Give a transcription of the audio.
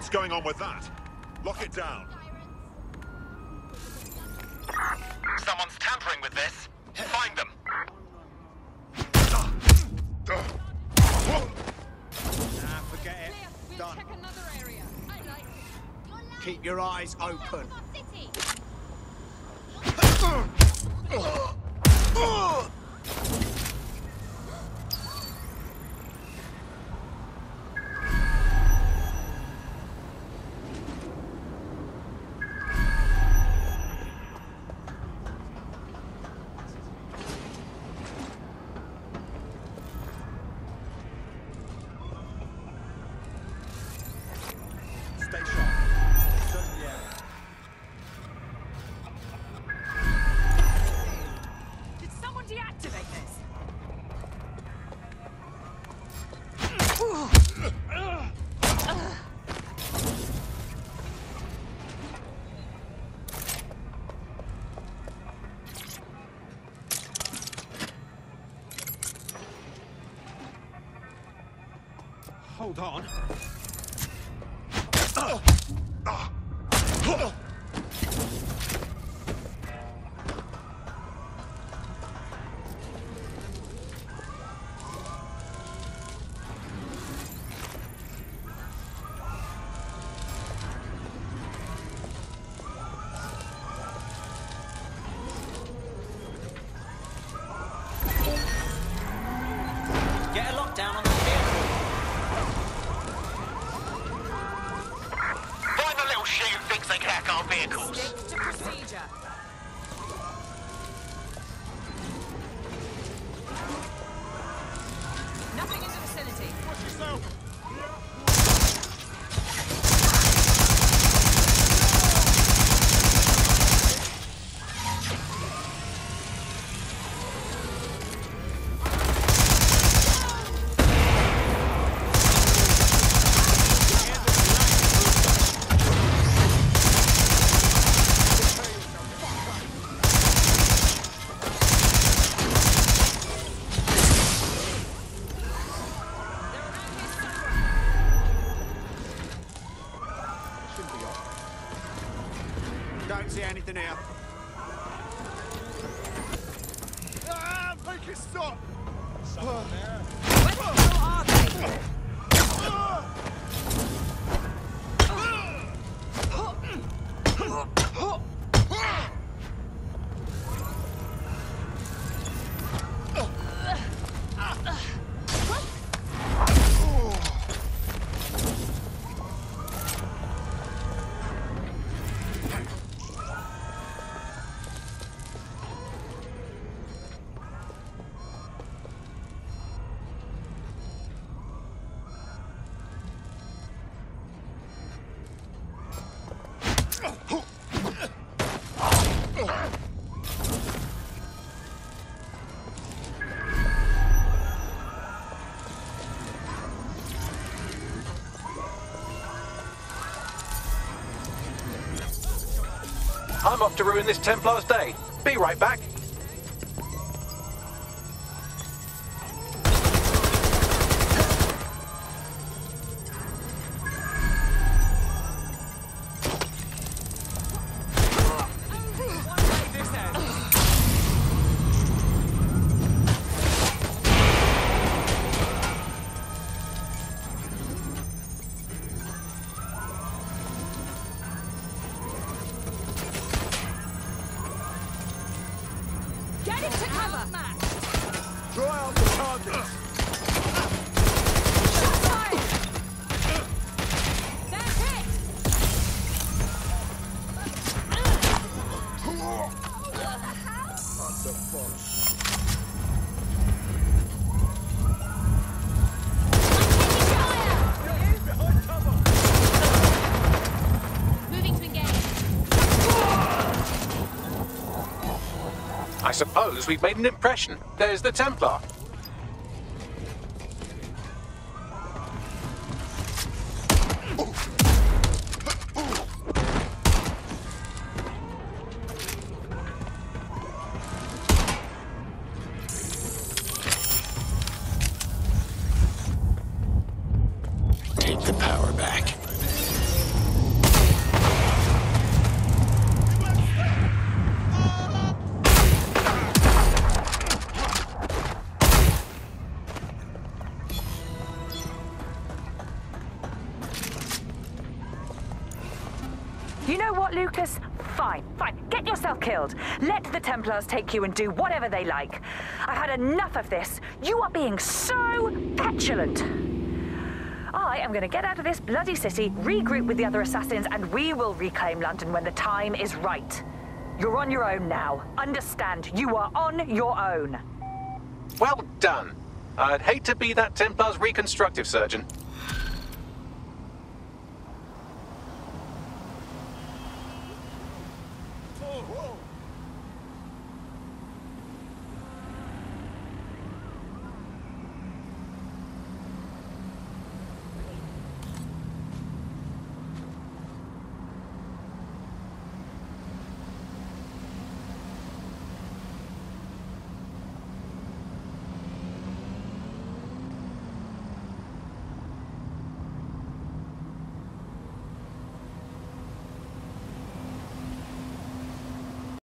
What's going on with that? Lock it down. Someone's tampering with this. Find them. Nah, forget it. We'll Done. check another area. I like it. Keep your eyes open. City. Stay sharp. Search the area. Did someone deactivate this? Hold on. Get a lockdown on the vehicle. Find the little shit who thinks they can hack our vehicles. Stick to procedure. Nothing in the vicinity. Watch yourself. Shouldn't be off. Don't see anything here. Ah, make it stop! Someone there. Where the hell are they? I'm off to ruin this Templar's day. Be right back. Get into cover! Draw out the target. Shot fired! That's it! What the fuck? Behind cover. Moving to engage. I suppose we've made an impression. There's the Templar. Take the power back. You know what, Lucas? Fine. Get yourself killed. Let the Templars take you and do whatever they like. I've had enough of this. You are being so petulant. I am going to get out of this bloody city, regroup with the other assassins, and we will reclaim London when the time is right. You're on your own now. Understand, you are on your own. Well done. I'd hate to be that Templar's reconstructive surgeon. Whoa, whoa.